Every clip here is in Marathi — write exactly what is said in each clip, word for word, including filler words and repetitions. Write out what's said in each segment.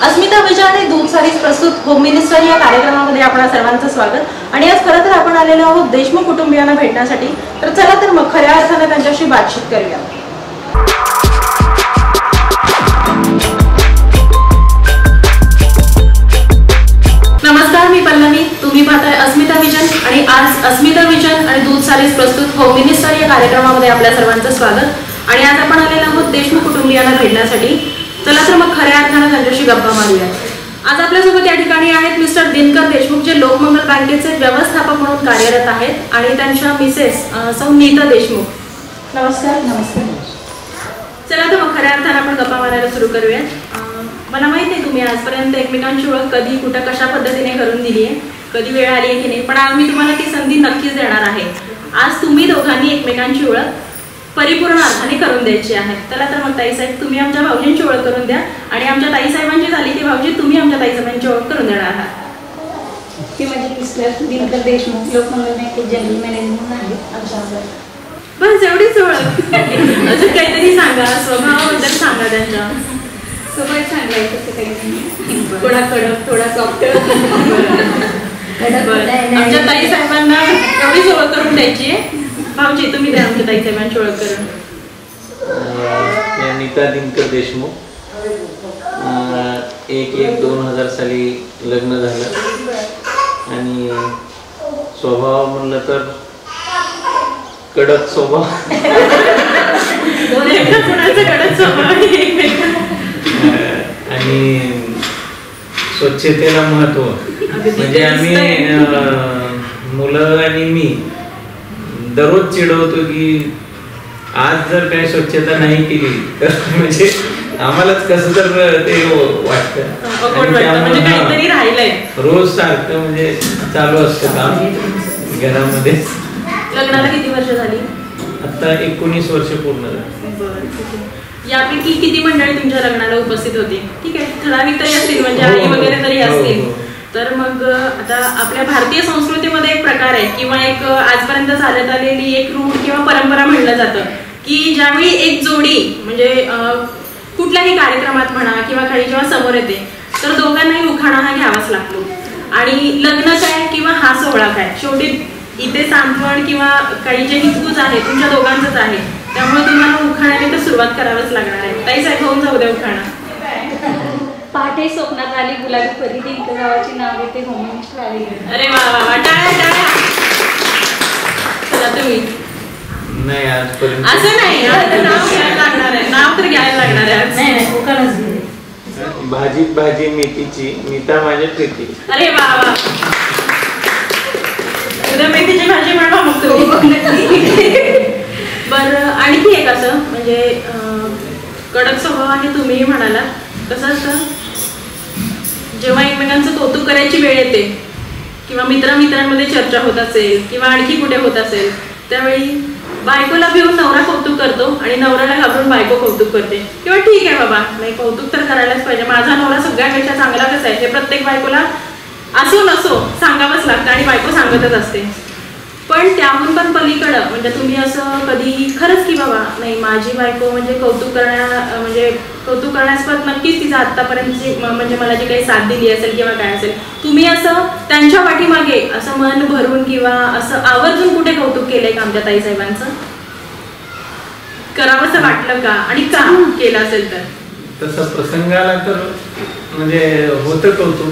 अस्मिता विजय आणि दूध सारीज प्रस्तुत होम मिनिस्टर या कार्यक्रमामध्ये आपणा सर्वांचं स्वागत। आणि आज खरं तर आपण आलेलो आहोत देशमुख कुटुंबियांना भेटण्यासाठी। तर चला तर मग खऱ्या अर्थाने त्यांच्याशी बातचीत करूया। नमस्कार, मी पल्लवी, तुम्ही पाहताय अस्मिता विजन आणि आज अस्मिता विजन आणि दूध सारीज प्रस्तुत होम मिनिस्टर या कार्यक्रमामध्ये आपल्या सर्वांचं स्वागत। आणि आज आपण आलेलो आहोत देशमुख कुटुंबियांना भेटण्यासाठी। चला तर मग खऱ्या अर्थाने त्यांच्याशी गप्पा मारूया। आज आपल्यासोबत या ठिकाणी आहेत मिस्टर दिनकर देशमुख, जे लोकमंगल बँकेचे व्यवस्थापक म्हणून कार्यरत आहेत, आणि त्यांच्या मिसेस सौ नीता देशमुख। नमस्कार। नमस्कार। चला तर मग खऱ्या अर्थाने आपण गप्पा मारायला सुरू करूया। मला माहिती आहे तुम्ही आजपर्यंत एकमेकांची ओळख कधी कुठं कशा पद्धतीने करून दिली आहे, कधी वेळ आली आहे की नाही, पण आज मी तुम्हाला ती संधी नक्कीच देणार आहे। आज तुम्ही दोघांनी एकमेकांची ओळख परिपूर्ण अर्थाने करून द्यायची आहे। चला तर मग ताईसाहेब, तुम्ही आमच्या भाऊजींची ओळख करून द्या, आणि आमच्या ताईसाहेबांची झाली की भाऊजी तुम्ही आमच्या ताईसाहेबांची ओळख करून देणार आहात। ते म्हणजे मिस्टर दिनकर देशमुख, लोकमंगल बँकेत जनरल मॅनेजर म्हणून आहे आमच्या। बस एवढीच ओळख? अजून काहीतरी सांगा, स्वभावाबद्दल सांगा त्यांच्या। स्वभाव चांगला आहे, तसं काही नाही, थोडा कडक थोडा सॉफ्ट। आमच्या ताईसाहेबांना एवढीच ओळख करून द्यायची आहे। भाऊजी तुम्ही द्या आमच्या ताईसाहेबांची ओळख करून। नीता दिनकर देशमुख, एक एक दोन हजार साली लग्न झालं, आणि स्वभाव म्हणलं तर कडक स्वभाव। कडक स्वभाव आणि स्वच्छतेला महत्व, म्हणजे आम्ही मुलं आणि मी दररोज चिडवतो की आज जर काही स्वच्छता नाही केली तर म्हणजे आम्हालाच कसं तर ते वाटतं, रोज सारखं म्हणजे चालू असतं काम घरामध्ये। लग्नाला किती वर्ष झाली? आता एकोणीस वर्ष पूर्ण झाली। यापैकी किती मंडळी तुमच्या लग्नाला उपस्थित होती? ठीक आहे, ठराविक तरी असतील, म्हणजे आई वगैरे तरी असतील। तर मग आता आपल्या भारतीय संस्कृतीमध्ये एक प्रकार आहे किंवा एक आजपर्यंत चालत आलेली एक रूढ किंवा परंपरा म्हणलं जातं की ज्यावेळी एक जोडी म्हणजे कुठल्याही कार्यक्रमात म्हणा किंवा काही जेव्हा समोर येते तर दोघांनाही उखाणा हा घ्यावाच लागतो। आणि लग्न काय किंवा हा सोहळा काय, शेवटी इथे सांत्वन किंवा काही जे हितगुज आहे तुमच्या दोघांचंच आहे, त्यामुळे तुम्हाला उखाण्याने तर सुरुवात करावंच लागणार आहे। ताई साहेब, होऊन जाऊ द्या उखाणा। पहाटे स्वप्नात आली गुलाबी परी, दिनकर गावाची नाव घेते होम मिनिस्टर आली। अरे वा वा वा, टाळ्या टाळ्या। चला तुम्ही। नाही, आजपर्यंत असं नाही, नाव घ्यायला लागणार आहे, नाव तर घ्यायला लागणार आहे। नाही नाही, उखाणाच घे। भाजीत भाजी मेथीची, नीता माझ्या प्रीती। अरे वा वा, उद्या मेथीची भाजी म्हणवा मग तुम्ही। बरं, आणखी एक असं म्हणजे कडक स्वभाव आहे तुम्ही म्हणाला, कसं असतं जेव्हा एकमेकांचं कौतुक करायची वेळ येते किंवा मित्रामित्रांमध्ये चर्चा होत असेल किंवा आणखी कुठे होत असेल, त्यावेळी बायकोला भिवून नवरा कौतुक करतो आणि नवऱ्याला घाबरून बायको कौतुक करते, किंवा ठीक आहे बाबा नाही कौतुक तर करायलाच पाहिजे, माझा नवरा सगळ्यापेक्षा चांगला कसा आहे हे प्रत्येक बायकोला असो नसो सांगावंच लागतं आणि बायको सांगतच असते। पण त्याहून पण पलीकडं म्हणजे तुम्ही असं कधी खरंच की बाबा नाही माझी बायको म्हणजे कौतुक करण्या म्हणजे कौतुक करण्यास नक्कीच तिचा आत्तापर्यंतची म्हणजे मला जी काही साथ दिली असेल किंवा काय असेल, तुम्ही असं त्यांच्या पाठीमागे असं मन भरून किंवा असं आवर्जून कुठे कौतुक केलंय का आमच्या ताईसाहेबांचं? करावंसं वाटलं का आणि का केलं असेल तर? तसं प्रसंगाला तर म्हणजे होतं कौतुक।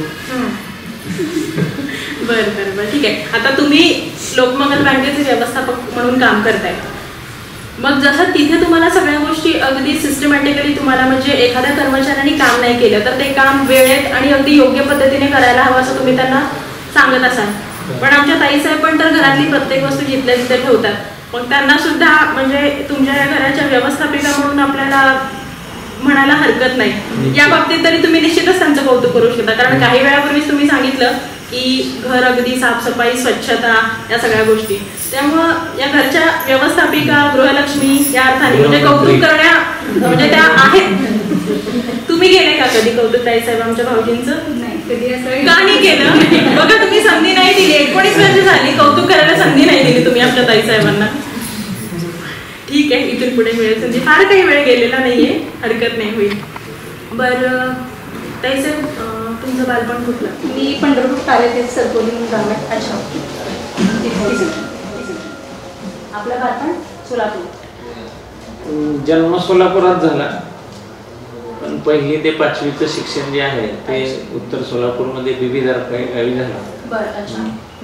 बरं बरं बरं, ठीक आहे। आता तुम्ही लोकमंगल बँकेचे व्यवस्थापक म्हणून काम करताय, मग जसं तिथे तुम्हाला सगळ्या गोष्टी अगदी सिस्टमॅटिकली तुम्हाला म्हणजे एखाद्या कर्मचाऱ्यांनी काम नाही केलं तर ते काम वेळेत आणि अगदी योग्य पद्धतीने करायला हवं असं तुम्ही त्यांना सांगत असाल, पण आमच्या ताईसाहेब पण तर घरातली प्रत्येक वस्तू जिथल्या तिथे ठेवतात, मग त्यांना सुद्धा म्हणजे तुमच्या या घराच्या व्यवस्थापिका म्हणून आपल्याला म्हणायला हरकत नाही। या बाबतीत तरी तुम्ही निश्चितच त्यांचं कौतुक करू शकता, कारण काही वेळापूर्वीच तुम्ही सांगितलं की घर अगदी साफसफाई स्वच्छता या सगळ्या गोष्टी, त्यामुळं या घरच्या व्यवस्थापिका गृहलक्ष्मी या अर्थाने म्हणजे कौतुक करण्या म्हणजे त्या आहेत। तुम्ही गेले का कधी कौतुक ताईसाहेब आमच्या भाऊजींचं? नाही कधी असं का नाही केलं? बघा तुम्ही संधी नाही दिली, एकोणीस वर्ष झाली कौतुक करायला संधी नाही दिली तुम्ही आमच्या ताईसाहेबांना। ठीक आहे, इथून पुढे मिळेल संधी, फार काही वेळ गेलेला नाहीये, हरकत नाही, होईल। बरं, ताई साहेब तुमचं बालपण कुठलं? मी पंढरपूर तालुक्यात सरकोली म्हणून गाव आहे. अच्छा. आपलं बालपण सोलापूर. जन्म सोलापुरात झाला, पण पहिली ते पाचवीचं शिक्षण जे आहे ते उत्तर सोलापूरमध्ये बीबी दरका गावी झालं. बरं. अच्छा.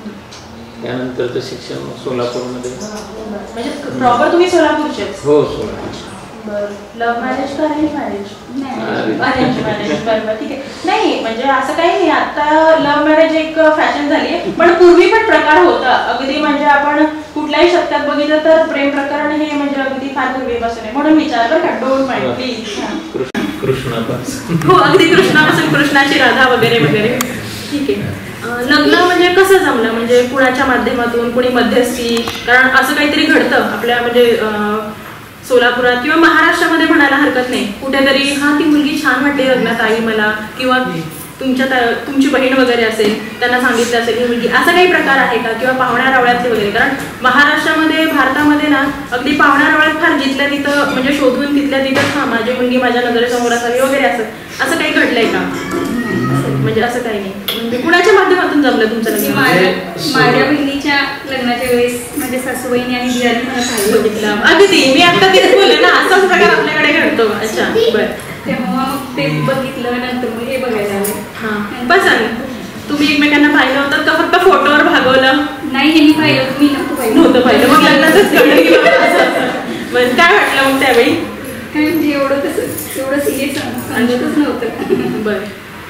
त्यानंतरचं शिक्षण सोलापूरमध्ये. म्हणजे प्रॉपर तुम्ही सोलापूरचेच? हो, सोलापूर. बरं. लव्ह मॅरेज का अरेंज मॅरेज? नाही, अरेंज मॅरेज. बरोबर, ठीक आहे. नाही म्हणजे असं काही नाही, आता लव्ह मॅरेज एक फॅशन झाली आहे, पण पूर्वी पण प्रकार होता अगदी. म्हणजे आपण कुठल्याही शतकात बघितलं तर प्रेम प्रकरण हे म्हणजे अगदी फार पूर्वीपासून आहे, म्हणून विचार बरं का, डोंट माइंड प्लीज. कृष्णापासून. हो, अगदी कृष्णापासून, कृष्णाची राधा वगैरे वगैरे. ठीक आहे. लग्न म्हणजे कसं जमलं? म्हणजे कुणाच्या माध्यमातून, कुणी मध्यस्थी? कारण असं काहीतरी घडतं आपल्या म्हणजे सोलापुरात किंवा महाराष्ट्रामध्ये म्हणायला हरकत नाही, कुठेतरी हा ती मुलगी छान वाटते लग्नात आली मला, किंवा तुमच्या तुमची बहीण वगैरे असेल त्यांना सांगितलं असेल ही मुलगी, असा काही प्रकार आहे का? किंवा पाहुण्या रावळ्यातले वगैरे? कारण महाराष्ट्रामध्ये, भारतामध्ये ना अगदी पाहुण्या रावळ्यात फार जिथल्या तिथं म्हणजे शोधून तिथल्या तिथं हा माझी मुलगी माझ्या नजरेसमोर असावी वगैरे, असं असं काही घडलंय का? म्हणजे असं काही नाही. म्हणजे कुणाच्या माध्यमातून जमलं तुमचं लग्न? माझ्या बहिणीच्या लग्नाच्या वेळेस म्हणजे सासूबाईंनी आणि दिराने मला सांगितलं. अगदी मी आता तेच बोलले ना, असाच प्रकार आपल्याकडे घडतो. अच्छा. बरं. तेव्हा ते बघितलं, नंतर मग हे बघायला आले. हां. पण सांग, तुम्ही एकमेकांना पाहिलं होतं का फक्त फोटोवर भागवलं? नाही, हे मी पाहिलं, मी नव्हतं पाहिलं. नव्हतं पाहिलं, मग लग्नाचंच कळलं की बरं. काय वाटलं मग त्यावेळी? काय म्हणजे एवढं कसं एवढं सिरियस समजतच नव्हतं. बरं.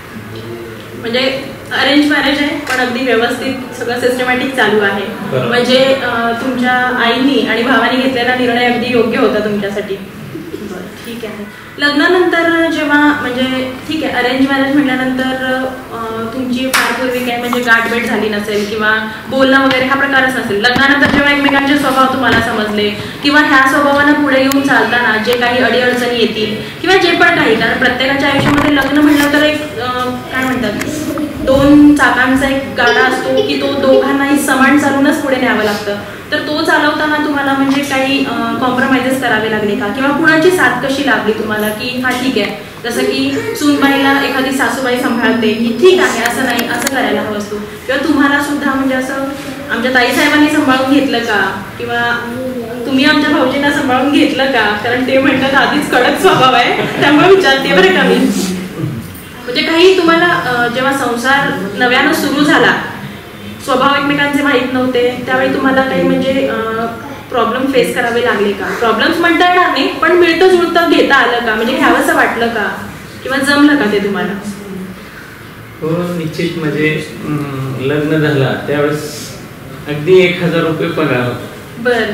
म्हणजे अरेंज मॅरेज आहे, पण अगदी व्यवस्थित सगळं सिस्टमॅटिक चालू आहे. म्हणजे तुमच्या आईनी आणि भावानी घेतलेला निर्णय अगदी योग्य होता तुमच्यासाठी. बरं, ठीक आहे. लग्नानंतर जेव्हा म्हणजे ठीक आहे, अरेंज मॅरेज म्हटल्यानंतर तुमची फार पूर्वी काय म्हणजे गाठभेट झाली नसेल किंवा बोलणं वगैरे हा प्रकारच नसेल. लग्नानंतर जेव्हा एकमेकांचे स्वभाव तुम्हाला समजले किंवा ह्या स्वभावानं पुढे येऊन चालताना जे काही अडीअडचणी येतील किंवा जे पण काही, कारण प्रत्येकाच्या आयुष्यामध्ये लग्न म्हटलं तर एक काय म्हणतात, दोन चाकांचा एक गाडा असतो की तो दोघांनाही समान चालूनच पुढे न्यावं लागतं. तर तो चालवताना तुम्हाला म्हणजे काही कॉम्प्रोमाइजेस करावे लागले का? किंवा कुणाची साथ कशी लागली तुम्हाला की हा ठीक आहे, जसं की सूनबाईला एखादी सासूबाई सांभाळते की ठीक आहे असं नाही, असं करायला हवं असतो, किंवा तुम्हाला सुद्धा म्हणजे असं आमच्या ताईसाहेबांनी सांभाळून घेतलं का? किंवा तुम्ही आमच्या भाऊजींना सांभाळून घेतलं का? कारण ते म्हणतात आधीच कडक स्वभाव आहे, त्यामुळे विचारते बरं का मी. म्हणजे काही तुम्हाला जेव्हा संसार नव्यानं सुरू झाला, स्वभाव एकमेकांचे माहीत नव्हते, त्यावेळी तुम्हाला काही म्हणजे प्रॉब्लेम फेस करावे लागले का? प्रॉब्लेम्स म्हणता येणार नाही, पण मिळतं जुळतं घेता आलं का? म्हणजे घ्यावंसं वाटलं का? किंवा जमलं का ते तुम्हाला? हो, निश्चित. म्हणजे लग्न झाला त्यावेळेस अगदी एक हजार रुपये पगार होता. बर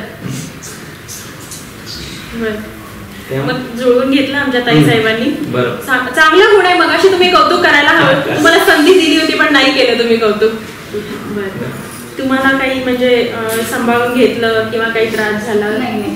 मग जुळवून घेतलं आमच्या ताई साहेबांनी. चांगलं गुण आहे. मग अशी तुम्ही कौतुक करायला हवं. तुम्हाला संधी दिली होती पण नाही केलं तुम्ही कौतुक. बरं, तुम्हाला काही म्हणजे सांभाळून घेतलं किंवा काही त्रास झाला? नाही,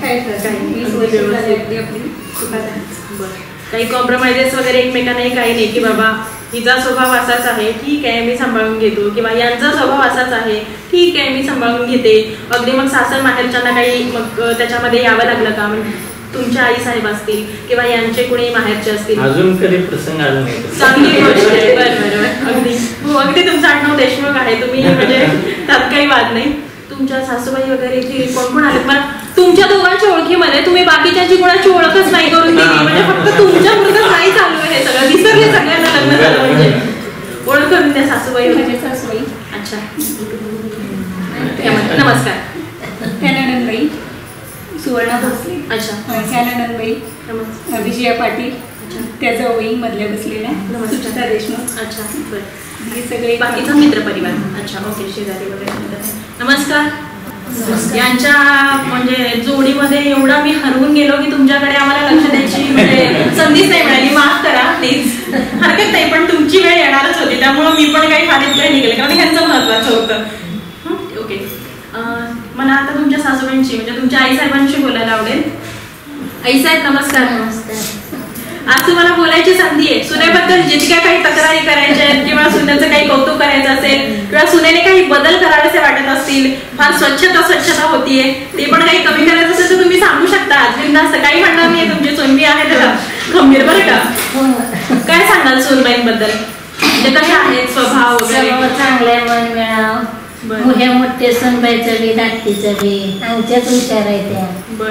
काही कॉम्प्रोमाइजेस वगैरे एकमेकांनाही काही नाही की बाबा हिचा स्वभाव असाच आहे, ठीक आहे मी सांभाळून घेतो, किंवा यांचा स्वभाव असाच आहे, ठीक आहे मी सांभाळून घेते. अगदी मग सासर माहेरच्यांना काही मग त्याच्यामध्ये यावं लागलं का? म्हणजे तुमच्या आई साहेब असतील किंवा यांचे कोणी माहेरचे असतील? अजून कधी प्रसंग आला नाही. चांगली गोष्ट आहे. बरं बरं, अगदी हो, अगदी तुमचं आडनाव देशमुख आहे तुम्ही, म्हणजे त्यात काही वाद नाही. तुमच्या सासूबाई वगैरे इथे कोण कोण आले? पण तुमच्या दोघांच्या ओळखीमध्ये तुम्ही बाकीच्याची कोणाची ओळखच नाही करून दिली, म्हणजे फक्त तुमच्या पुरतं नाही चालू आहे हे सगळं. विसरले सगळ्यांना लग्न झालं म्हणजे. ओळख करून द्या सासूबाई वगैरे. सासूबाई अच्छा, नमस्कार. त्या नंदनबाई सुवर्णा भोसले. अच्छा, त्या नंदनबाई विजया पाटील, त्या जावई मधल्या बसलेल्या सुचिता देशमुख. अच्छा, बरं. हे सगळे बाकीचा मित्र परिवार. अच्छा, ओके, शेजारी वगैरे. नमस्कार. यांच्या म्हणजे जोडीमध्ये एवढा मी हरवून गेलो की तुमच्याकडे आम्हाला लक्ष द्यायची म्हणजे संधीच नाही मिळाली. माफ करा प्लीज, हरकत नाही, पण तुमची वेळ येणारच होती त्यामुळं मी पण काही फार इतकं निघेल कारण ह्यांचं महत्वाचं होतं. ओके, मला आता तुमच्या सासूबाईंची म्हणजे तुमच्या आई साहेबांशी बोलायला आवडेल. आई साहेब नमस्कार. नमस्कार. आज तुम्हाला बोलायची संधी आहे. सुनेबद्दल जितक्या काही तक्रारी करायच्या आहेत किंवा सुने सुनेचं काही कौतुक करायचं असेल किंवा सुनेने काही बदल करावेसे वाटत असतील, फार स्वच्छता स्वच्छता होतीये, ते पण काही कमी करायचं असेल तर तुम्ही सांगू शकता. आजविंदा सकाळी म्हणणार नाही तुमची सोनबी आहे त्याला खंबीर बरं का. काय सांगाल सोनबाईंबद्दल, म्हणजे कशा आहेत स्वभाव वगैरे? चांगले मन मिळाव, मोठ्या मोठे सोनबाईचं बी धाकटीचं बी आमच्याच विचार आहे त्या.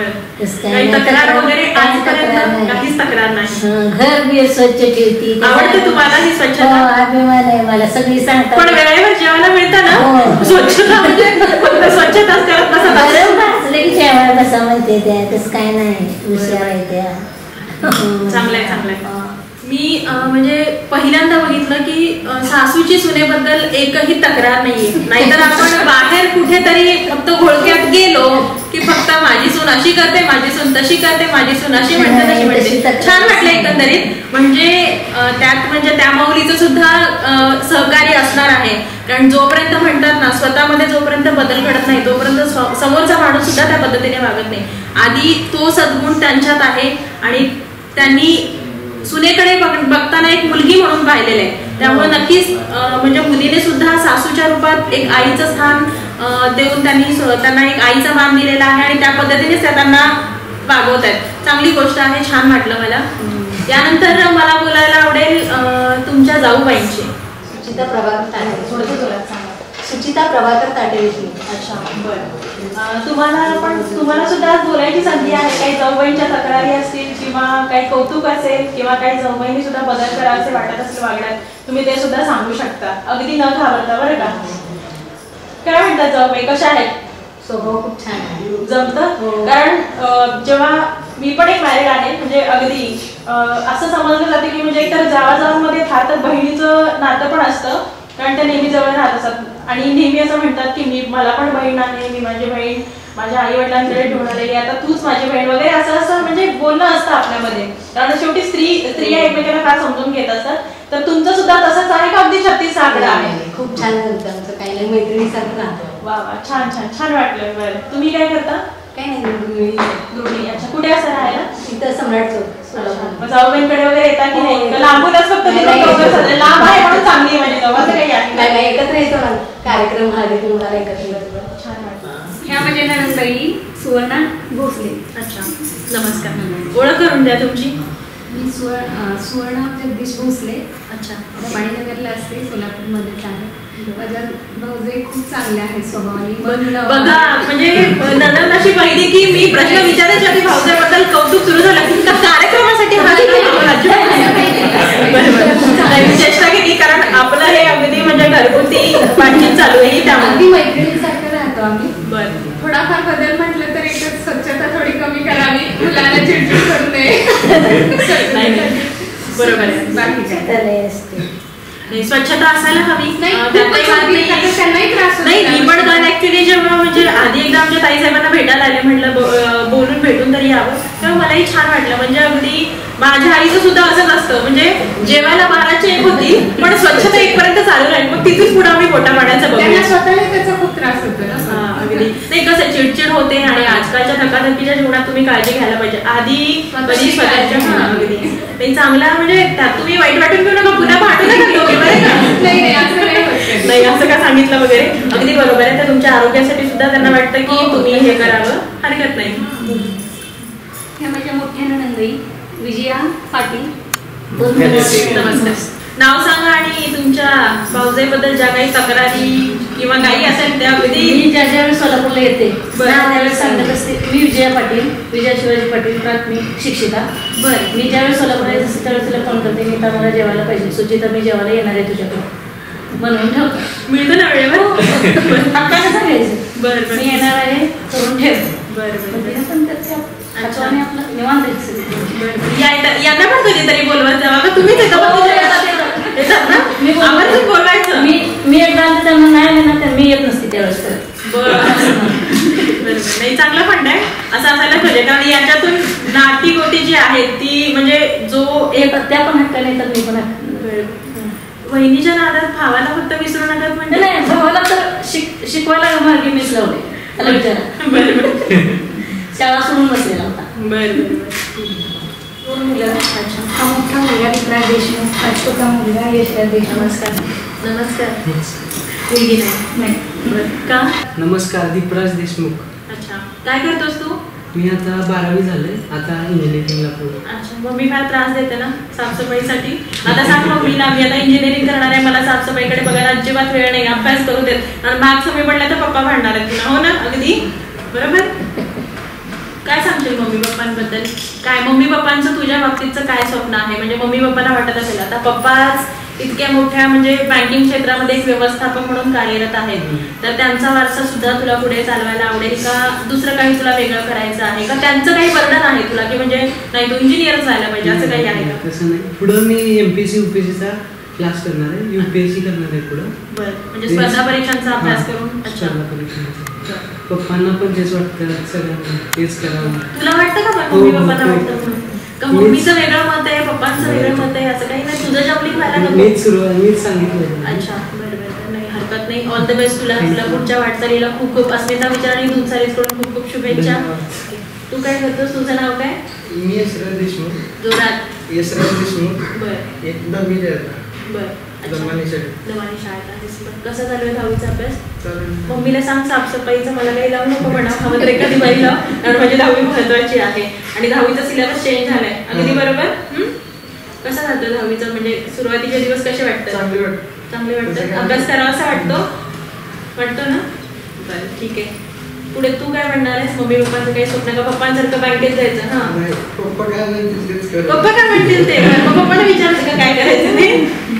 काही तक्रार वगैरे आजपर्यंत काहीच तक्रार नाही. घर बी स्वच्छ ठेवती. आवडते तुम्हाला ही स्वच्छता? अभिमान आहे मला, सगळी सांगतात. पण वेळेवर जेवायला मिळतं ना, स्वच्छता म्हणजे फक्त स्वच्छताच करत बसा की जेवायला बसा म्हणते त्या, तसं काय नाही विचार आहे त्या. चांगलंय चांगलंय. मी म्हणजे पहिल्यांदा बघितलं की सासूची सुनेबद्दल एकही तक्रार नाहीये. नाहीतर आपण बाहेर कुठेतरी फक्त घोळक्यात गेलो की फक्त माझी सून अशी करते, माझी सून तशी करते, माझी सून अशी म्हणते तशी म्हणते. छान वाटलं एकंदरीत. म्हणजे त्यात म्हणजे त्या माऊलीचं सुद्धा सहकार्य असणार आहे. कारण जोपर्यंत म्हणतात ना स्वतःमध्ये जोपर्यंत बदल घडत नाही तोपर्यंत समोरचा माणूस सुद्धा त्या पद्धतीने वागत नाही. आधी तो सद्गुण त्यांच्यात आहे आणि त्यांनी सुनेकडे बघताना एक मुलगी म्हणून पाहिलेलं आहे. त्यामुळे नक्कीच म्हणजे मुलीने सुद्धा सासूच्या रूपात एक आईचं स्थान देऊन त्यांनी त्यांना एक आईचा मान दिलेला आहे आणि त्या पद्धतीनेच त्या त्यांना वागवत आहेत. चांगली गोष्ट आहे, छान वाटलं मला. यानंतर मला बोलायला आवडेल तुमच्या जाऊबाईंची. सुचिता प्रभाकर ताटे. थोडं जोरात सांगा. सुचिता प्रभाकर ताटे. अच्छा बरं. तुम्हाला पण तुम्हाला सुद्धा बोलायची संधी आहे. काही जाऊबाईंच्या तक्रारी असतील किंवा काही कौतुक असेल किंवा काही जाऊबाईंनी सुद्धा बदल करावे वाटत असेल वागण्यात, तुम्ही ते सुद्धा सांगू शकता, अगदी न घाबरता बरं का. काय म्हणतात जाऊबाई, कशा आहेत? स्वभाव खूप छान आहे, जमतं. कारण जेव्हा मी पण एक मॅरिड आहे, म्हणजे अगदी असं समजलं जाते की म्हणजे एकतर जावाजावांमध्ये फार तर बहिणीचं नातं पण असतं, कारण त्या नेहमी जवळ राहत असतात आणि नेहमी असं म्हणतात की मी मला पण बहीण आहे, मी माझी बहीण माझ्या आई वडिलांकडे ठेवून आलेली, आता तूच माझी बहीण वगैरे असं असं म्हणजे बोलणं असतं आपल्यामध्ये. कारण शेवटी स्त्री स्त्रिया एकमेकांना फार समजून घेत असतात. तर तुमचं सुद्धा तसंच आहे का अगदी छत्तीस आकडा आहे? खूप छान होतं आमचं, काही नाही मैत्रिणीसारखं राहतो. वा वा, छान छान छान वाटलं. बरं, तुम्ही काय करता? काही नाही, दोन्ही. अच्छा, कुठे असं राहायला? इथं सम्राट चौक. जाऊबाईंकडे वगैरे येता की नाही? लांबूनच फक्त लांब आहे म्हणून चांगली म्हणजे जवळचं काही आहे नाही, एकत्र येतो ना कार्यक्रम हळदी कुंकवाला एकत्र येतो. छान वाटतं. ह्या म्हणजे नंदबाई सुवर्णा भोसले. अच्छा, नमस्कार. ओळख करून द्या तुमची. मी सुवर्ण सुवर्णा जगदीश भोसले. अच्छा, पाणीनगरला असते, सोलापूरमध्येच आहे. माझ्या भाऊजे खूप चांगले आहेत स्वभावाने. बघा म्हणजे नंदन अशी पाहिली की मी प्रश्न विचारायच्या आधी भाऊजाबद्दल कौतुक सुरू झालं की कार्यक्रमासाठी चेष्टा केली, कारण आपलं हे अगदी म्हणजे घरगुती बातचीत चालू आहे त्यामध्ये मैत्रिणीसारखं राहतो आम्ही. बरं, थोडाफार बदल म्हटलं तर एकच स्वच्छता थोडी कमी करावी, मुलांना चिडचिड करू नये. बरोबर आहे. बाकी काय स्वच्छता असायला हवी. नाही, मी पण काल ऍक्च्युली जेव्हा म्हणजे आधी एकदा आमच्या ताई साहेबांना भेटायला आले, म्हटलं बोलून भेटून तरी यावं, तेव्हा मलाही छान वाटलं. म्हणजे अगदी माझ्या आईचं सुद्धा असंच असतं, म्हणजे जेवायला बाराची एक होती पण स्वच्छता एक पर्यंत चालू राहील, मग तिथून पुढे आम्ही पोटा पाण्याचं बघतो. स्वतःला त्याचा खूप त्रास होतो ना. अगदी नाही, कसं चिडचिड होते आणि आजकालच्या धकाधकीच्या जीवनात तुम्ही काळजी घ्यायला पाहिजे. आधी बरी स्वतःच्या अगदी नाही चांगला, म्हणजे त्यात तुम्ही वाईट वाटून घेऊ नका, पुन्हा भांडू नका. नाही असं का सांगितलं वगैरे, अगदी बरोबर आहे. तर तुमच्या आरोग्यासाठी सुद्धा त्यांना वाटतं की तुम्ही हे करावं, हरकत नाही. ह्या माझ्या मोठ्या नंदई विजया पाटील. नमस्कार. नाव सांगा आणि तुमच्या भाऊजाईबद्दल ज्या काही तक्रारी किंवा काही असेल त्या अगदी. मी ज्या ज्यावेळेस सोलापूरला येते त्यावेळेस सांगत असते मी विजया पाटील, विजया शिवाजी पाटील, प्राथमिक शिक्षिका. बरं, मी ज्यावेळेस सोलापूरला येते त्यावेळेस तिला फोन करते, मी तर मला जेवायला पाहिजे, सुचिता मी जेवायला येणार आहे तुझ्याकडे म्हणून ठेवतो. मिळतं ना वेळेवर आपल्याला सांगायचं बरं मी येणार आहे करून ठेव. बरं पण त्याच्या आपलं निवांत यांना पण कधीतरी बोलवत जावा का तुम्ही बोलवायचं. मी मी एकदा त्यांना नाही आले ना तर मी येत नसते त्यावेळेस. नाही, चांगलं फंड आहे, असं असायला पाहिजे. कारण याच्यातून नाती गोटी जी आहेत ती म्हणजे जो एक त्या पण हक्का नाही तर मी पण हक्का. वहिनीच्या नादात भावाला फक्त विसरू नका. म्हणजे नाही, भावाला तर शिक शिकवायला मार्गी मीच लावले. त्याला विचारा, शाळा सोडून बसलेला होता. बरं दोन मुलं. हा मोठा मुलगा विक्रांत देशमुख, छोटा मुलगा यशराज देशमुख. नमस्कार. नमस्कार. मुलगी नाही. बरं. का? नमस्कार. दीपराज देशमुख. अच्छा. काय करतोस तू? मी आता बारावी झाले, आता इंजिनिअरिंगला पुढे. अच्छा. मम्मी फार त्रास देते ना साफसफाईसाठी? आता सांग मम्मीला मी आता इंजिनिअरिंग करणार आहे, मला साफसफाईकडे बघायला अजिबात वेळ नाही, अभ्यास करू देत आणि मार्क्स कमी पडला तर पप्पा भांडणार आहेत तुला. हो ना? अगदी बरोबर. काय सांगशील मम्मी पप्पांबद्दल? काय मम्मी पप्पांचं तुझ्या बाबतीतचं काय स्वप्न आहे? म्हणजे मम्मी पप्पांना वाटत असेल आता पप्पाच इतक्या मोठ्या म्हणजे बँकिंग क्षेत्रामध्ये एक व्यवस्थापक म्हणून कार्यरत आहेत, तर त्यांचा वारसा सुद्धा तुला पुढे चालवायला आवडेल का? दुसरं काही तुला वेगळं करायचं आहे का? त्यांचं काही बर्डन आहे तुला की म्हणजे नाही तू इंजिनियर झाला पाहिजे असं काही आहे का? तसं नाही. पुढं मी एमपीएससी युपीएससीचा क्लास करणार आहे, युपीएससी करणार आहे पुढं. बरं. म्हणजे स्पर्धा परीक्षांचा अभ्यास करून. अच्छा. पप्पांना पण तेच वाटतं, सगळ्यांना तेच करावं. तुला वाटतं का मम्मी पप्पांना वाटतं म्हणून? का मम्मीचं वेगळं मत आहे, पप्पांचं वेगळं मत आहे, असं काही नाही? तुझं जपलिंग व्हायला नको. मीच सुरुवात मीच सांगितलं. अच्छा. बरं बरं. नाही हरकत नाही. ऑल द बेस्ट तुला. तुला पुढच्या वाटचालीला खूप खूप अस्मिता विचार आणि दूध सारीकडून खूप खूप शुभेच्छा. तू काय करतोस? तुझं नाव काय? मी यशराज देशमुख. जोरात. यशराज देशमुख. बरं. एक दहावी आहे. बरं. दमानी शाळेत. दमानी शाळेत आहेस. कसं चालू आहे दहावीचा अभ्यास? मम्मीला सांग साफसफाईचं मला काही लावू नको म्हणा, हवं तर एखादी बाई लाव, कारण माझी दहावी महत्वाची आहे आणि दहावीचा सिलेबस चेंज झालाय. अगदी बरोबर. कसं जातं दहावीचं? म्हणजे सुरुवातीचे दिवस कसे वाटतात? चांगले वाटतं. चांगले वाटतं. अभ्यास करावा असा वाटतो वाटतो ना? बरं ठीक आहे. पुढे तू काय म्हणणार आहेस? मम्मी पप्पांचं काही स्वप्न का? पप्पांसारखं बँकेत जायचं? हा. पप्पा काय म्हणतील पप्पा काय म्हणतील ते पप्पांना विचारते का काय करायचं ते?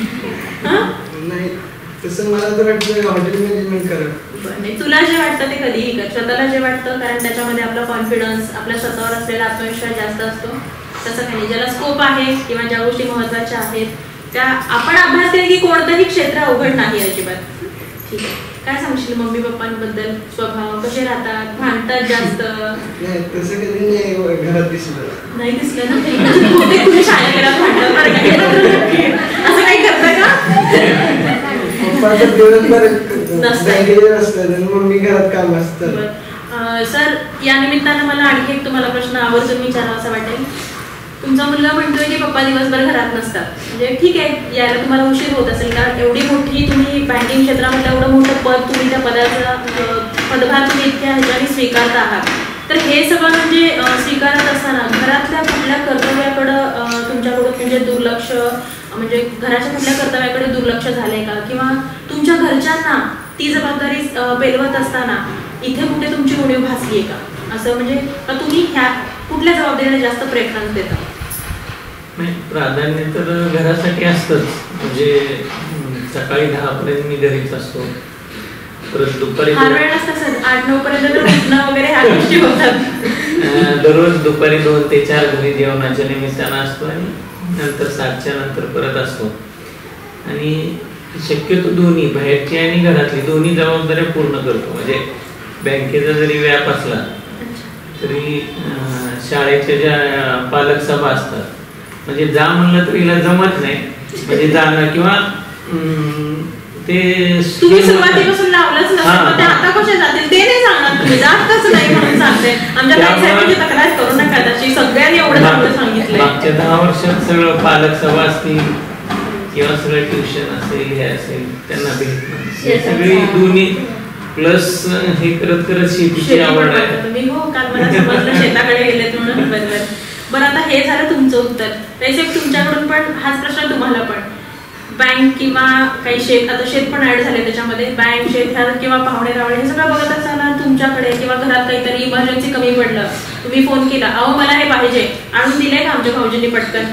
नाही तसं मला तर वाटतं हॉटेल मॅनेजमेंट करा. नाही तुला जे वाटतं ते कधीही कर, स्वतःला जे वाटतं, कारण त्याच्यामध्ये आपला कॉन्फिडन्स, आपल्या स्वतःवर असलेला आत्मविश्वास जास्त असतो. तसं काही नाही. ज्याला स्कोप आहे किंवा ज्या गोष्टी महत्वाच्या आहेत त्या आपण अभ्यास केले की कोणतंही क्षेत्र अवघड नाही अजिबात. ठीक आहे. काय सांगशील मम्मी पप्पांबद्दल? स्वभाव कसे राहतात? भांडतात जास्त? नाही तसं कधी नाही घरात दिसलं. नाही दिसलं ना? तुम्ही शाळेत भांडतात असं काही करतं का? पप्पा तर दिवसभर बँकेत असतात आणि मम्मी घरात काम असतात. सर या निमित्तानं मला आणखी एक तुम्हाला प्रश्न आवर्जून विचारावा असं वाटेल. तुमचा मुलगा म्हणतोय की पप्पा दिवसभर घरात नसतात, म्हणजे ठीक आहे यायला तुम्हाला उशीर होत असेल कारण एवढी मोठी तुम्ही बँकिंग क्षेत्रामध्ये एवढं मोठं पद, तुम्ही त्या पदाचा पदभार तुम्ही इतक्या ह्याच्याने स्वीकारत आहात, तर हे सगळं म्हणजे स्वीकारत असताना घरातल्या कुठल्या कर्तव्याकडं तुमच्याकडून म्हणजे दुर्लक्ष, म्हणजे घराच्या कुठल्या कर्तव्याकडे दुर्लक्ष झालंय का, किंवा तुमच्या घरच्यांना ती जबाबदारी पेलवत असताना इथे कुठे तुमची उणीव भासली आहे का, असं म्हणजे का तुम्ही ह्या कुठल्या जबाबदारीला जास्त प्रेफरन्स देता? नाही, प्राधान्य तर घरासाठी असतंच. म्हणजे सकाळी दहा पर्यंत मी घरीच असतो, परत दुपारी फार वेळ नसतं सर, आठ नऊ पर्यंत उठणं वगैरे ह्या गोष्टी होतात. दररोज दुपारी दोन ते चार घरी जेवणाच्या निमित्तानं असतो आणि नंतर सातच्या नंतर परत असतो. आणि शक्यतो दोन्ही बाहेरची आणि घरातली दोन्ही जबाबदाऱ्या पूर्ण करतो. म्हणजे बँकेचा जरी व्याप असला तरी शाळेच्या ज्या पालक सभा असतात, म्हणजे जा म्हणलं तर हिला जमत नाही, म्हणजे जाणं किंवा ते तुम्ही सुरुवातीपासून लावलंच नसतं ते आता कसे जातील ते नाही सांगणार, तुम्ही जातच नाही म्हणून सांगते. आमच्या ताईसाहेबांची तक्रार करू नका त्याची, सगळ्यांनी एवढं चांगलं सांगितलंय. मागच्या दहा वर्षात सगळं पालक सभा असतील किंवा सगळं ट्युशन असेल हे असेल त्यांना भेटणं, हे सगळी दोन्ही प्लस हे करत करत शेतीची आवड आहे. तुम्ही हो काल मला समजलं शेताकडे गेलेत म्हणून. बरोबर. बरं आता हे झालं तुमचं उत्तर. तसे तुमच्याकडून पण हाच प्रश्न तुम्हाला पण, बँक किंवा काही शेत, आता शेत पण ऍड झाले त्याच्यामध्ये, बँक शेत किंवा पाहुणे रावळे हे सगळं बघत असताना तुमच्याकडे किंवा घरात काहीतरी इमर्जन्सी कमी पडलं, तुम्ही फोन केला, अहो मला हे पाहिजे, आणून दिले का आमच्या भाऊजींनी पटकन?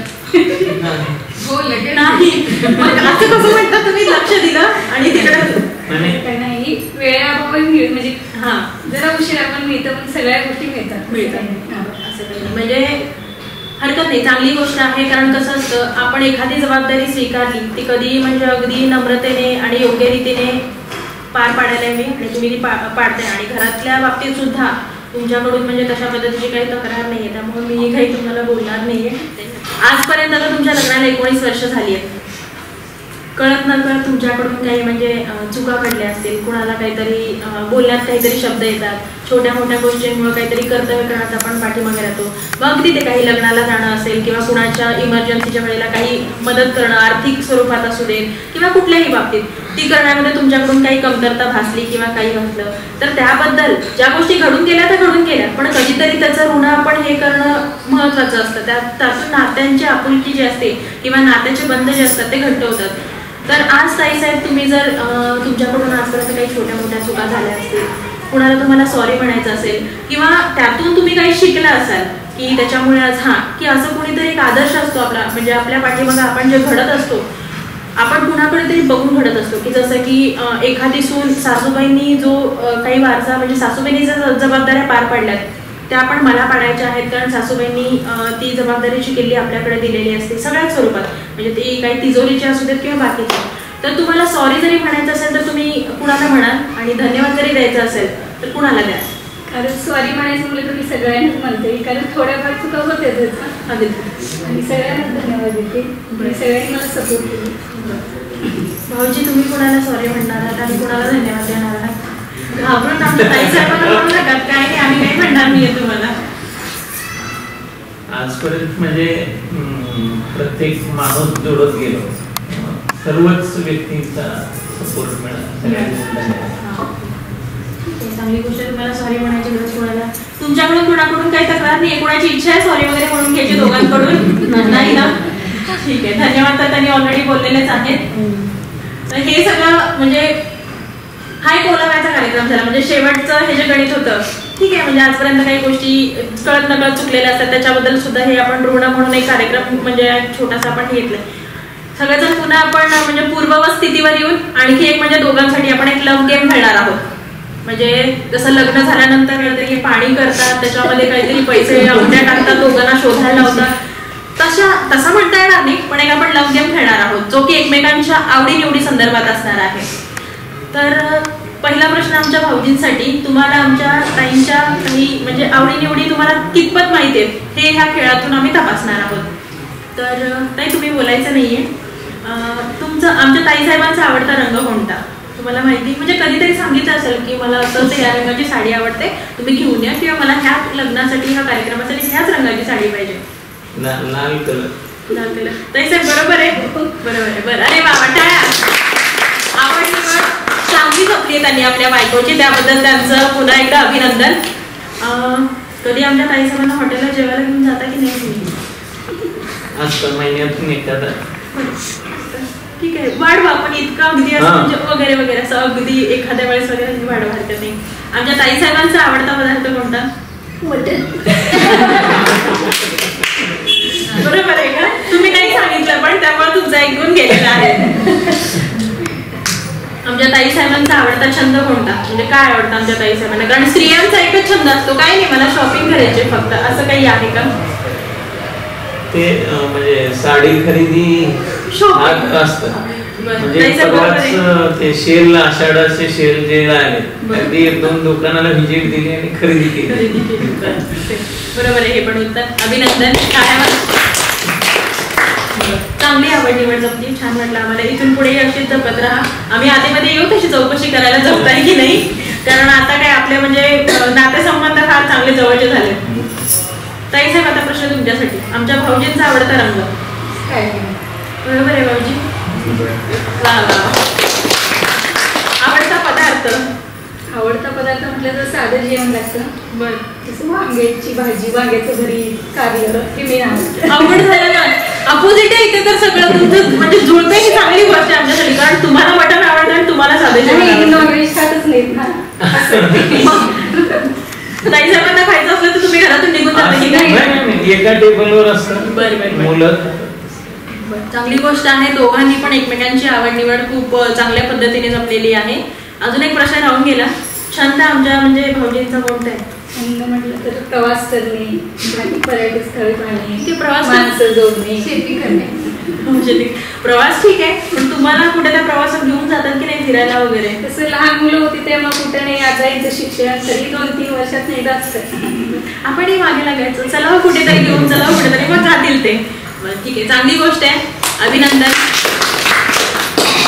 हो लगेच नाही. मग असं कसं म्हणतात तुम्ही लक्ष दिलं आणि तिकडे नाही वेळाभावी म्हणजे हा जरा उशिरा पण मिळतं पण सगळ्या गोष्टी मिळतात मिळतात असं काही म्हणजे हरकत नाही, चांगली गोष्ट आहे. कारण कसं असतं आपण एखादी जबाबदारी स्वीकारली ती कधी म्हणजे अगदी नम्रतेने आणि योग्य रीतीने पार पाडायला हवी आणि तुम्ही ती पा पाडते आणि घरातल्या बाबतीत सुद्धा तुमच्याकडून म्हणजे तशा पद्धतीची काही तक्रार नाही आहे, त्यामुळे मी काही तुम्हाला बोलणार नाही आहे. आजपर्यंत आता तुमच्या लग्नाला एकोणीस वर्ष झाली आहेत. कळत नकळत तुमच्याकडून काही म्हणजे चुका घडल्या असतील, कुणाला काहीतरी बोलण्यात काहीतरी शब्द येतात, छोट्या मोठ्या गोष्टींमुळे काहीतरी कर्तव्य करण्यात आपण पाठीमागे राहतो. मग तिथे काही लग्नाला जाणं असेल किंवा कुणाच्या इमर्जन्सीच्या वेळेला काही मदत करणं, आर्थिक स्वरूपात असू दे किंवा कुठल्याही बाबतीत ती करण्यामध्ये तुमच्याकडून काही कमतरता भासली किंवा काही घातलं तर त्याबद्दल ज्या गोष्टी घडून गेल्या त्या घडून गेल्या, पण कधीतरी त्याचं ऋण आपण हे करणं महत्त्वाचं असतं. त्या त्यातून नात्यांची आपुलकी जी असते किंवा नात्याचे बंध जे असतात ते घट्ट होतात. तर आज ताईसाहेब तुम्ही जर तुमच्याकडून आजपर्यंत काही छोट्या मोठ्या चुका झाल्या असतील, कुणाला तुम्हाला सॉरी म्हणायचं असेल किंवा त्यातून तुम्ही काही शिकला असाल की त्याच्यामुळे आज हां की असं कुणीतरी एक आदर्श असतो आपला, म्हणजे आपल्या पाठीमागे आपण जे घडत असतो आपण कुणाकडे तरी बघून घडत असतो की जसं की एखादी सून सासूबाईंनी जो काही वारसा म्हणजे सासूबाईंनी ज्या जबाबदाऱ्या पार पाडल्यात त्या आपण मला पाडायच्या आहेत, कारण सासूबाईंनी ती जबाबदारीची किल्ली आपल्याकडे दिलेली असते सगळ्याच स्वरूपात, म्हणजे ती काही तिजोरीची असू देत किंवा बाकीच्या. तर तुम्हाला सॉरी जरी म्हणायचं असेल तर तुम्ही कुणाला म्हणाल आणि धन्यवाद जरी द्यायचं असेल तर कुणाला द्या? कारण सॉरी म्हणायचं म्हटलं तर मी सगळ्यांनाच म्हणते, कारण थोड्याफार चुका होते आणि सगळ्यांनाच धन्यवाद देते. सगळ्यांनी मला सपोर्ट केली. भाऊजी तुम्ही कुणाला सॉरी म्हणणार आहात आणि कुणाला धन्यवाद देणार आहात? घाबरून आमच्या ताईसाहेबांना म्हणू नका, काय नाही आम्ही काही म्हणणार नाहीये तुम्हाला. आजपर्यंत म्हणजे प्रत्येक माणूस जोडत गेलो, सर्वच व्यक्तींचा सपोर्ट मिळाला. चांगली गोष्ट. तुम्हाला सॉरी म्हणायची गरज कोणाला तुमच्याकडून कुणाकडून काही तक्रार नाही, कोणाची इच्छा आहे सॉरी वगैरे म्हणून घ्यायची दोघांकडून? नाही ना? ठीक आहे, धन्यवाद. तर त्यांनी ऑलरेडी बोललेलेच आहेत. हे सगळं म्हणजे हा एक ओलाव्याचा कार्यक्रम झाला, म्हणजे शेवटचं हे जे गणित होतं ठीक आहे, म्हणजे आजपर्यंत काही गोष्टी कळत नकळत चुकलेल्या असतात त्याच्याबद्दल सुद्धा हे आपण ऋण म्हणून एक कार्यक्रम म्हणजे छोटासा आपण घेतलाय. सगळेजण पुन्हा आपण म्हणजे पूर्ववत स्थितीवर येऊन आणखी एक म्हणजे दोघांसाठी आपण एक लव्ह गेम खेळणार आहोत. म्हणजे जसं लग्न झाल्यानंतर काहीतरी हे पाणी करतात, त्याच्यामध्ये काहीतरी पैसे अंगठ्या टाकतात, दोघांना शोधायला लावतात, तशा तसं म्हणता येणार नाही, पण एक आपण लव्ह गेम खेळणार आहोत जो की एकमेकांच्या आवडीनिवडी संदर्भात असणार आहे. तर पहिला प्रश्न आमच्या भाऊजींसाठी, तुम्हाला आमच्या ताईंच्या काही म्हणजे आवडीनिवडी तुम्हाला कितपत माहिती आहेत हे ह्या खेळातून आम्ही तपासणार आहोत. तर ताई तुम्ही बोलायचं नाहीये, तुमचं आमच्या ताईसाहेबांचा आवडता रंग कोणता तुम्हाला माहिती? म्हणजे कधीतरी सांगितलं असेल की मला असं या रंगाची साडी आवडते, तुम्ही घेऊन या, किंवा मला ह्या लग्नासाठी ह्या कार्यक्रमासाठी ह्याच रंगाची साडी पाहिजे. लाल कलर. लाल कलर. ताईसाहेब बरोबर आहे? बरोबर आहे. बरं, अरे बाबा टाळ्या. आवड निवड चांगली जपली आहे त्यांनी आपल्या बायकोची, त्याबद्दल त्यांचं पुन्हा एकदा अभिनंदन. कधी आमच्या ताईसाहेबांना हॉटेलला जेवायला घेऊन जाता की नाही तुम्ही? असतं महिन्यातून एखादा. ठीक आहे, वाढवा, पण इतकं अगदी असं वगैरे वगैरे असं अगदी एखाद्या वेळेस वगैरे वाढवा हरकत नाही. आमच्या ताईसाहेबांचा आवडता पदार्थ कोणता? बरोबर आहे का? तुम्ही नाही सांगितलं पण त्यामुळे तुमचं ऐकून गेलेलं आहे. आमच्या ताईसाहेबांचा आवडता छंद कोणता? म्हणजे काय आवडतं आमच्या ताईसाहेबांना? कारण स्त्रियांचा एकच छंद असतो, काय नाही मला शॉपिंग करायची फक्त, असं काही आहे का? ते म्हणजे साडी खरेदी असतं, म्हणजे परवाच ते सेल आषाढाचे सेल जे आले अगदी एक दोन दुकानाला व्हिजिट दिली आणि खरेदी केली. बरोबर आहे, हे पण उत्तर. अभिनंदन. चांगली आवड निवड जपली, छान वाटलं आम्हाला. इथून पुढे अशीच जपत राहा. आम्ही आधीमध्ये येऊ तशी चौकशी करायला जपताय की नाही, कारण आता काय आपले म्हणजे नातेसंबंध फार चांगले जवळचे झाले. ताईसाहेब आता प्रश्न तुमच्यासाठी, आमच्या भाऊजींचा आवडता रंग? बरोबर आहे भाऊजी. आवडता पदार्थ? आवडता पदार्थ म्हटलं तर साधं जेवण लागतं. बरं, जसं वांग्याची भाजी, वांग्याचं भरीत, कारलं, हे मी आवडतं. आवड झालं ना, अपोजिट आहे इथे तर सगळं तुमचं म्हणजे जुळतंय ही चांगली गोष्ट आहे आमच्यासाठी, कारण तुम्हाला मटण आवडतं आणि तुम्हाला साधे जेवण. नॉनव्हेज खातच नाहीत ना. ताईसाहेबांना खायचं असलं तर तुम्ही घरातून निघून जाता की नाही? एका टेबलवर असतं. बरं मुलं. चांगली गोष्ट आहे, दोघांनी पण एकमेकांची आवड निवड खूप चांगल्या पद्धतीने जमलेली आहे. अजून एक प्रश्न राहून गेला, छंद आमच्या म्हणजे भाऊजींचा कोणता आहे? छंद म्हटलं तर प्रवास करणे, पर्यटन स्थळी पाहणे, प्रवास माणसं जोडणे, शेती करणे. प्रवास ठीक आहे, पण तुम्हाला कुठे त्या प्रवासात घेऊन जातात की नाही फिरायला वगैरे? तसं लहान मुलं होती तेव्हा कुठे नाही, आता यांचं शिक्षण तरी दोन तीन वर्षात नाही असतं, आपणही मागे लागायचं, चला कुठेतरी घेऊन चला कुठेतरी, मग जातील ते. ठीक आहे, चांगली गोष्ट आहे, अभिनंदन.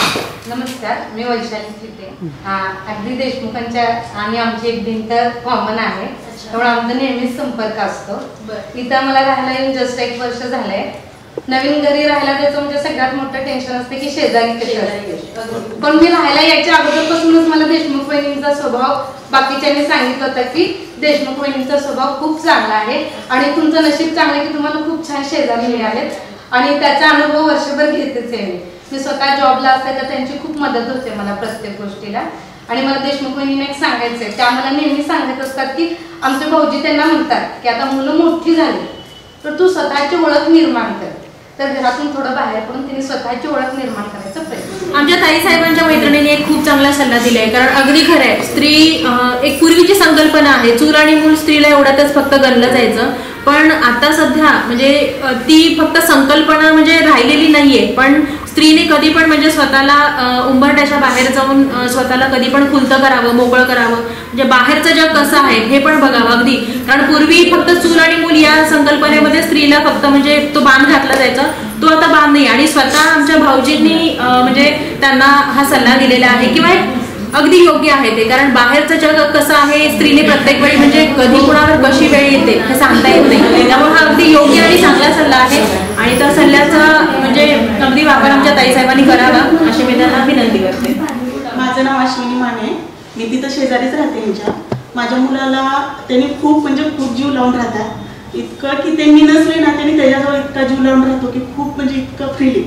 नमस्कार, मी वैशाली चिटे. अगदी देशमुखांच्या आणि आमची एक भिंत कॉमन आहे, त्यामुळे आमचा नेहमीच संपर्क असतो. इथं मला राहायला येऊन जस्ट एक वर्ष झालंय. नवीन घरी राहायला त्याचं म्हणजे सगळ्यात मोठं टेन्शन असते की शेजारी कशी असते. पण मी राहायला यायच्या अगोदरपासूनच मला देशमुख वहिनींचा स्वभाव बाकीच्यांनी सांगितलं होतं की देशमुख वहिनींचा स्वभाव खूप चांगला आहे आणि तुमचं नशीब चांगलं की तुम्हाला खूप छान शेजारी मिळालेत. आणि त्याचा अनुभव वर्षभर घेतेच आहे. मी स्वतः जॉबला असते तर त्यांची खूप मदत होते मला प्रत्येक गोष्टीला. आणि मला देशमुख वहिनीने एक सांगायचंय, त्या मला नेहमी सांगत असतात की आमचे भाऊजी त्यांना म्हणतात की आता मुलं मोठी झाली तर तू स्वतःची ओळख निर्माण कर. तर घरातून थोडं बाहेर पडून तिने स्वतःची ओळख निर्माण करायचा प्रयत्न. आमच्या ताई साहेबांच्या मैत्रिणीने एक खूप चांगला सल्ला दिलाय, कारण अगदी खरं आहे. स्त्री एक पूर्वीची संकल्पना आहे, चूल आणि मूल स्त्रीला एवढ्यातच फक्त गणलं जायचं. पण आता सध्या म्हणजे ती फक्त संकल्पना म्हणजे राहिलेली नाहीये, पण स्त्रीने कधी पण म्हणजे स्वतःला उंबरठ्याच्या बाहेर जाऊन स्वतःला कधी पण खुलतं करावं, मोकळं करावं, म्हणजे बाहेरचं जग कसं आहे हे पण बघावं. अगदी कारण पूर्वी फक्त चूल आणि मूल या संकल्पनेमध्ये स्त्रीला फक्त म्हणजे तो बांध घातला जायचा, तो आता बांध नाही. आणि स्वतः आमच्या भाऊजींनी म्हणजे त्यांना हा सल्ला दिलेला आहे किंवा अगदी योग्य आहे ते, कारण बाहेरचं जग कसं आहे स्त्रीने प्रत्येक वेळी म्हणजे कधी कुणावर कशी वेळ येते हे सांगता येत नाही. त्यामुळे हा अगदी योग्य आणि चांगला सल्ला आहे आणि त्या सल्ल्याचा म्हणजे अगदी वापर आमच्या ताईसाहेबांनी करावा अशी मी त्यांना विनंती करते. माझं नाव अश्विनी माने, मी तिथं शेजारीच राहते. यांच्या माझ्या मुलाला त्यांनी खूप म्हणजे खूप जीव लावून राहतात. इतकं की त्यांनी नसले ना त्यांनी त्याच्याजवळ इतका जीव लावून राहतो की खूप म्हणजे इतकं फ्रीली.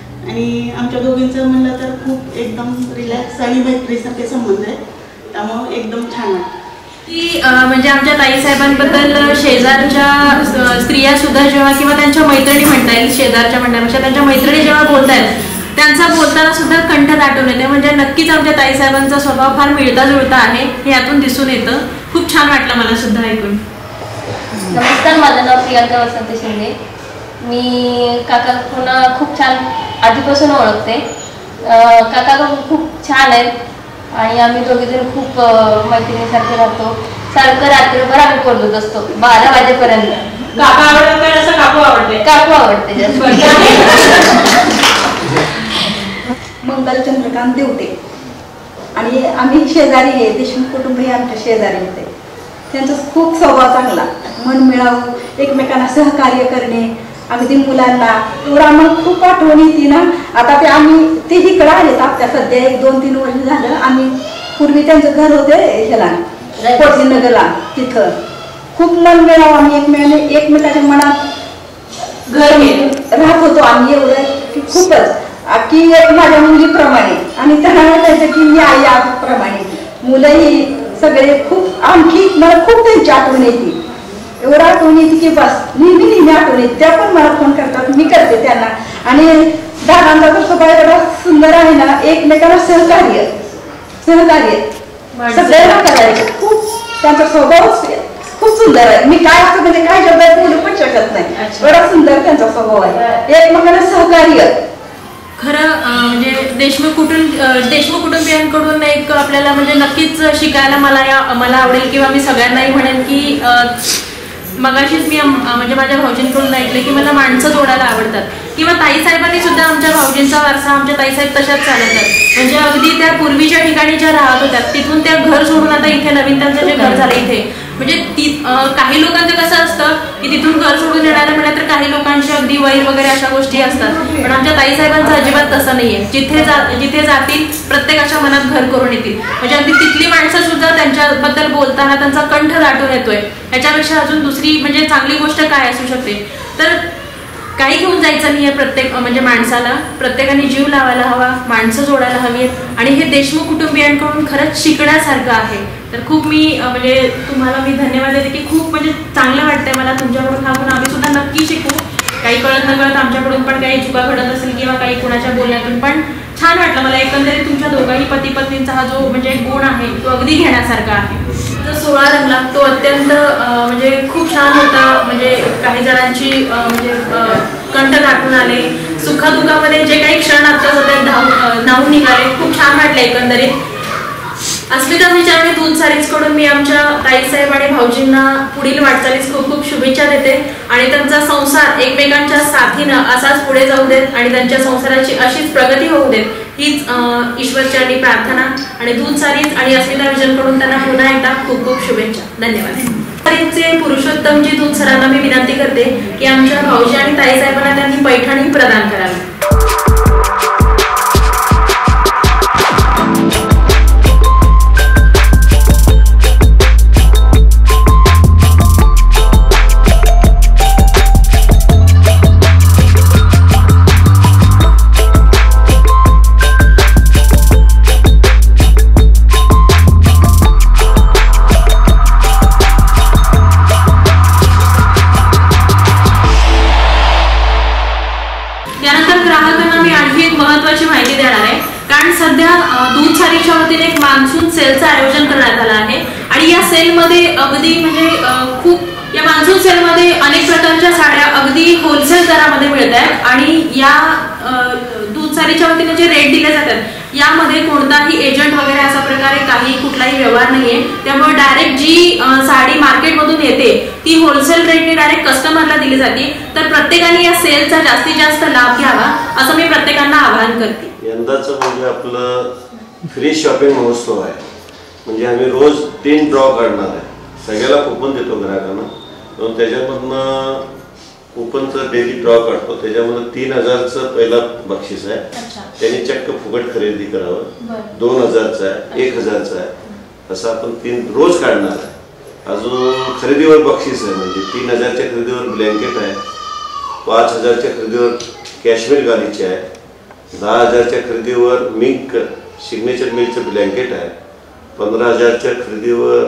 आणि आमच्या दोघींचं म्हणलं तर खूप एकदम रिलॅक्स आणि मैत्रीसारखे संबंध आहे, त्यामुळे एकदम छान वाटतं. की म्हणजे आमच्या ताई साहेबांबद्दल शेजारच्या स्त्रिया सुद्धा जेव्हा किंवा त्यांच्या मैत्रिणी म्हणता येईल, शेजारच्या म्हणण्यापेक्षा त्यांच्या मैत्रिणी जेव्हा बोलतायत त्यांचा बोलताना सुद्धा कंठ दाटून येते. म्हणजे नक्कीच आमच्या ताई साहेबांचा स्वभाव फार मिळता जुळता आहे हे यातून दिसून येतं. खूप छान वाटलं मला सुद्धा ऐकून. नमस्कार, माझं नाव प्रियांका वसंत शिंदे. मी काका पुन्हा खूप छान आधीपासून ओळखते. काका खूप छान आहेत आणि आम्ही दोघेजण खूप मैत्रिणीसारखे राहतो. सारखं रात्रभर आम्ही बोलत असतो बारा वाजेपर्यंत. काका आवडतात असं काकू आवडते? काकू आवडते जास्त. मंगल चंद्रकांत देवटे आणि आम्ही शेजारी आहे, देशमुख कुटुंब हे आमच्या शेजारी होते. त्यांचा खूप स्वभाव चांगला, मन मिळावून एकमेकांना सहकार्य करणे. अगदी मुलांना एवढं आम्हाला खूप आठवण येते ना. आता ते आम्ही ते इकडं आलेत आता सध्या एक दोन तीन वर्ष झालं. आम्ही पूर्वी त्यांचं घर होते ह्याला नगरला, तिथं खूप मन मिळावं. आम्ही एकमेकाने एकमेकाच्या मनात घर राहत होतो आम्ही एवढं की खूपच की माझ्या मुलीप्रमाणे आणि त्यांना वाटायचं की मी आई आप्रमाणे. मुलंही सगळे खूप आणखी मला खूप त्यांची आठवण येते. एवढं आठवण येते की बस नेहमी नेहमी आठवण येते. त्या पण मला फोन करतात, मी करते त्यांना. आणि दादांचा तर स्वभाव एवढा सुंदर आहे ना, एकमेकांना सहकार्य सहकार्य सगळ्यांना करायचं. खूप त्यांचा स्वभावच खूप सुंदर आहे. मी काय असं म्हणजे काय शब्दात बोलू पण शकत नाही, एवढा सुंदर त्यांचा स्वभाव आहे. एकमेकांना सहकार्य. खरं म्हणजे देशमुख कुटुंब देशमुख कुटुंबियांकडून एक आपल्याला म्हणजे नक्कीच शिकायला मला या मला आवडेल किंवा मी सगळ्यांनाही म्हणेन की मगाशीच मी म्हणजे माझ्या भाऊजींकडून ऐकलं की मला माणसं जोडायला आवडतात किंवा ताई साहेबांनी सुद्धा आमच्या भाऊजींचा वारसा आमच्या ताईसाहेब तशाच चालवतात. म्हणजे अगदी त्या पूर्वीच्या ठिकाणी ज्या राहत होत्या तिथून त्या घर सोडून आता इथे नवीन त्यांचं जे घर झालं इथे म्हणजे ती काही लोकांचं कसं असतं की तिथून घर सोडून येणाऱ्या म्हणा तर काही लोकांची अगदी वैर वगैरे अशा गोष्टी असतात. पण आमच्या ताई साहेबांचं अजिबात तसं नाहीये. जिथे जा जिथे जातील प्रत्येकाच्या मनात घर करून येतील. म्हणजे अगदी तिथली माणसं सुद्धा त्यांच्याबद्दल बोलताना त्यांचा कंठ दाटून येतोय. ह्याच्यापेक्षा अजून दुसरी म्हणजे चांगली गोष्ट काय असू शकते. तर काही घेऊन जायचं नाहीये प्रत्येक म्हणजे माणसाला. प्रत्येकाने जीव लावायला हवा, माणसं जोडायला हवी आणि हे देशमुख कुटुंबियांकडून खरंच शिकण्यासारखं आहे. तर खूप मी म्हणजे तुम्हाला मी धन्यवाद देते की खूप म्हणजे चांगलं वाटतंय मला तुमच्याकडून हा. पण आम्ही सुद्धा नक्की शिकू. काही कळत न कळत आमच्याकडून पण काही चुका घडत असेल किंवा काही कुणाच्या बोलण्यातून पण छान वाटलं मला. एकंदरीत तुमच्या दोघांही पती पत्नींचा हा जो म्हणजे गुण आहे तो अगदी घेण्यासारखा आहे. जो सोहळा रंगला तो अत्यंत म्हणजे खूप छान होता. म्हणजे काही जणांची म्हणजे कंठ गाठून आले. सुखादुखामध्ये जे काही क्षण आत्ताच होते धावून धावून निघाले. खूप छान वाटलं एकंदरीत. अस्मिता विचारणी दूध सारीज कडून मी आमच्या ताईसाहेब आणि भाऊजींना पुढील वाटचालीस खूप खूप शुभेच्छा देते आणि त्यांचा संसार एकमेकांच्या साथीनं असाच पुढे जाऊ देत आणि त्यांच्या संसाराची अशीच प्रगती होऊ देत हीच ईश्वरचरणी प्रार्थना आणि दूध सारीज आणि अस्मिता विजन कडून त्यांना पुन्हा एकदा खूप खूप शुभेच्छा. धन्यवाद. सारीजचे पुरुषोत्तमजी दूध सरांना मी विनंती करते की आमच्या भाऊजी आणि ताई साहेबांना त्यांनी पैठणी प्रदान करावी. महत्त्वाची माहिती देणार आहे, कारण सध्या दूध सारीच्या वतीने एक मान्सून सेलचं आयोजन करण्यात आलं आहे आणि या सेलमध्ये अगदी म्हणजे खूप या मान्सून सेलमध्ये अनेक प्रकारच्या साड्या अगदी होलसेल दरामध्ये मिळत आहेत आणि या दूध सारीच्या वतीने जे रेट दिले जातात यामध्ये कोणताही एजंट वगैरे अशा प्रकारे काही कुठलाही व्यवहार नाहीये. त्यामुळे डायरेक्ट जी साडी मार्केटमधून येते ती होलसेल रेटने डायरेक्ट कस्टमरला दिली जाते. तर प्रत्येकाने या सेलचा जास्तीत जास्त लाभ घ्यावा असं मी प्रत्येकांना आवाहन करते. यंदाचं म्हणजे आपलं फ्री शॉपिंग महोत्सव आहे. म्हणजे आम्ही रोज तीन ड्रॉ काढणार आहे. सगळ्याला कुपन देतो ग्राहकांना, म्हणून त्याच्यामधनं कुपनचं डेली ड्रॉ काढतो. त्याच्यामध्ये तीन हजारचं पहिला बक्षीस आहे, त्यांनी चक्क फुकट खरेदी करावं. दोन हजारचं आहे, एक हजारचं आहे, असं आपण तीन रोज काढणार आहे. अजून खरेदीवर बक्षीस आहे, म्हणजे तीन हजारच्या खरेदीवर ब्लँकेट आहे, पाच हजारच्या खरेदीवर कॅश्मीर गालीचे आहे, दहा हजारच्या खरेदीवर मिल्क सिग्नेचर मिल्कचं ब्लँकेट आहे, पंधरा हजारच्या खरेदीवर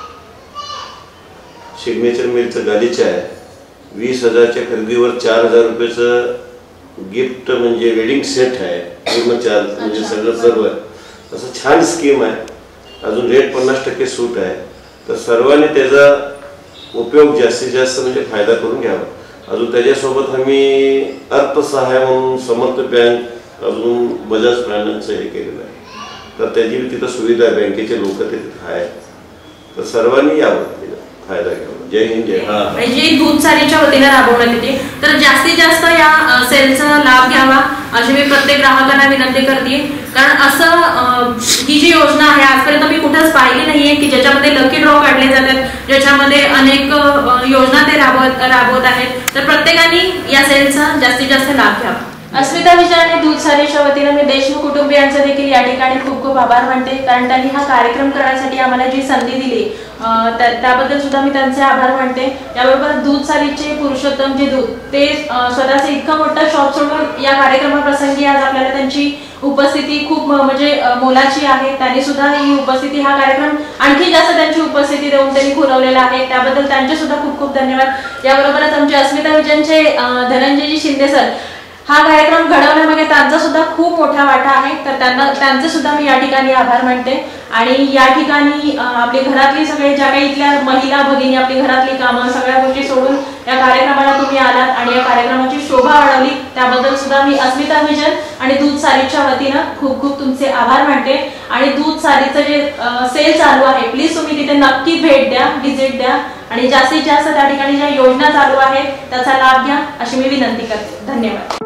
सिग्नेचर मिल्कचं गालीचे आहे, वीस हजारच्या खरेदीवर चार हजार रुपयाचं गिफ्ट म्हणजे वेडिंग सेट आहे, पूर्ण चार म्हणजे सगळं सर्व आहे. असं छान स्कीम आहे. अजून रेट पन्नास टक्के सूट आहे. तर सर्वांनी त्याचा उपयोग जास्तीत जास्त म्हणजे फायदा करून घ्यावा. अजून त्याच्यासोबत आम्ही अर्थसहाय्य म्हणून समर्थ बँक अजून बजाज फायनान्सचं हे केलेलं आहे. तर त्याची तिथं सुविधा आहे, बँकेचे लोक ते तिथं आहेत. तर सर्वांनी यावं, फायदा घ्यावा. जय हिंद, जय हा. जे दूध सारीच्या वतीने राबवण्यात येते तर जास्तीत जास्त या सेलचा लाभ घ्यावा अशी मी प्रत्येक ग्राहकांना विनंती करते. कारण असं ही जी योजना आहे आजपर्यंत मी कुठंच पाहिली नाहीये की ज्याच्यामध्ये लकी ड्रॉ काढले जातात, ज्याच्यामध्ये अनेक योजना ते राबवत राबवत आहेत. तर प्रत्येकाने या सेलचा जास्तीत जास्त लाभ घ्यावा. अस्मिता विजय आणि दूध सारीच्या वतीने मी देशमुख कुटुंबियांचे देखील या ठिकाणी खूप खूप आभार मानते, कारण त्यांनी हा कार्यक्रम करण्यासाठी आम्हाला जी संधी दिली त्याबद्दल सुद्धा मी त्यांचे आभार मानते. याबरोबर दूध सारीचे पुरुषोत्तम जे दूध ते स्वतःचे इतकं मोठं शॉप सोडून या कार्यक्रमाप्रसंगी आज आपल्याला त्यांची उपस्थिती खूप म्हणजे मोलाची आहे. त्यांनी सुद्धा ही उपस्थिती हा कार्यक्रम आणखी जास्त त्यांची उपस्थिती देऊन त्यांनी पुरवलेला आहे, त्याबद्दल त्यांचे सुद्धा खूप खूप धन्यवाद. याबरोबरच आमचे अस्मिता विजयचे धनंजयजी शिंदे सर हा कार्यक्रम घडवण्यामध्ये त्यांचा सुद्धा खूप मोठा वाटा आहे. तर त्यांना त्यांचे सुद्धा मी या ठिकाणी आभार मानते. आणि या ठिकाणी आपली घरातली सगळे ज्या काही इथल्या महिला भगिनी आपली घरातली कामं सगळ्या गोष्टी सोडून या कार्यक्रमाला तुम्ही आलात आणि या कार्यक्रमाची शोभा वाढवली, त्याबद्दल सुद्धा मी अस्मिता विजन आणि दूध सारीच्या वतीनं खूप खूप तुमचे आभार मानते. आणि दूध सारीचं जे सेल चालू आहे प्लीज तुम्ही तिथे नक्की भेट द्या, व्हिजिट द्या आणि जास्तीत जास्त त्या ठिकाणी ज्या योजना चालू आहेत त्याचा लाभ घ्या अशी मी विनंती करते. धन्यवाद.